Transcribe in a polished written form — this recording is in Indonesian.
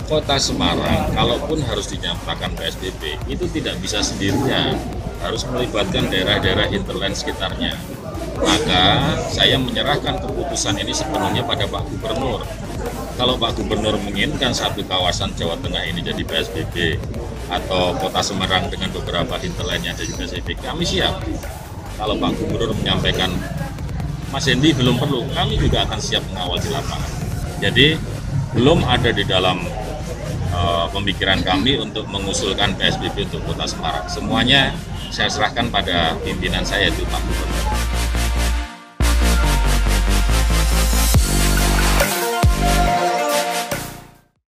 Kota Semarang, kalaupun harus dinyatakan PSBB, itu tidak bisa sendirian, harus melibatkan daerah-daerah hinterland sekitarnya. Maka saya menyerahkan keputusan ini sepenuhnya pada Pak Gubernur. Kalau Pak Gubernur menginginkan satu kawasan Jawa Tengah ini jadi PSBB, atau Kota Semarang dengan beberapa hinterlandnya jadi PSBB, kami siap. Kalau Pak Gubernur menyampaikan, Mas Hendi belum perlu, kami juga akan siap mengawal di lapangan. Jadi belum ada di dalam pemikiran kami untuk mengusulkan PSBB untuk Kota Semarang. Semuanya saya serahkan pada pimpinan saya, itu Pak Gubernur.